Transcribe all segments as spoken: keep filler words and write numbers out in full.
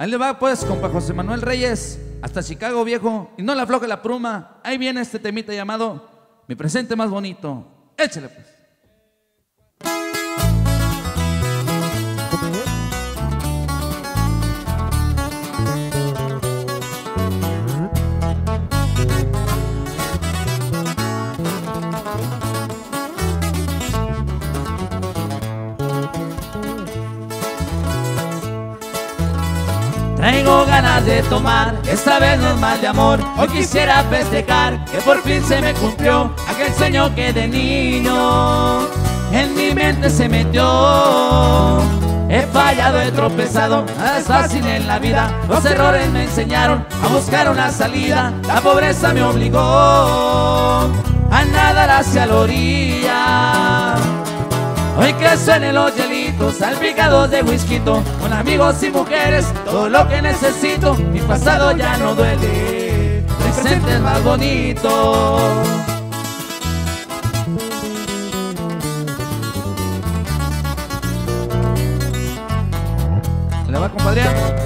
Ahí le va pues, compa José Manuel Reyes, hasta Chicago, viejo, y no le afloje la pluma. Ahí viene este temita llamado Mi Presente Más Bonito. Échale pues. Traigo ganas de tomar, esta vez no es mal de amor. Hoy quisiera festejar que por fin se me cumplió aquel sueño que de niño en mi mente se metió. He fallado, he tropezado, nada es fácil en la vida. Los errores me enseñaron a buscar una salida. La pobreza me obligó a nadar hacia la orilla. Hoy que suenen los hielitos salpicados de whisky, con amigos y mujeres, todo lo que necesito. Mi pasado ya no duele, presente es más bonito. ¿Le va, compadre?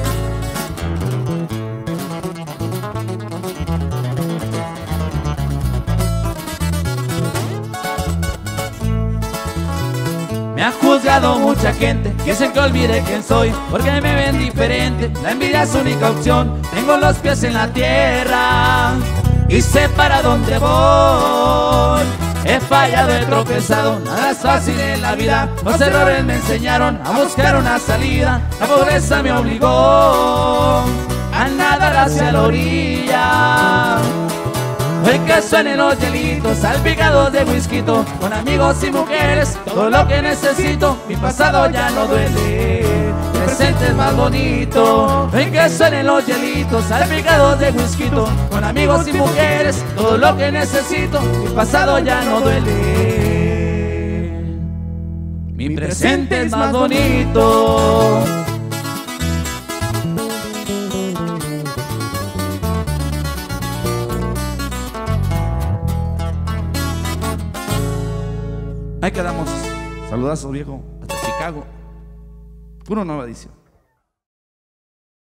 Me ha juzgado mucha gente, dicen que olvide quién soy, porque me ven diferente. La envidia es única opción, tengo los pies en la tierra y sé para dónde voy. He fallado, he tropezado, nada es fácil en la vida. Los errores me enseñaron a buscar una salida. La pobreza me obligó a nadar hacia la orilla. Hoy que suenen los hielitos salpicados de whisky, con amigos y mujeres, todo lo que necesito. Mi pasado ya no duele, presente es más bonito. Hoy que suenen los hielitos salpicados de whisky, con amigos y mujeres, todo lo que necesito. Mi pasado ya no duele, mi presente es más bonito. Ahí quedamos. Saludazos, viejo. Hasta Chicago. Puro Nueva Edición.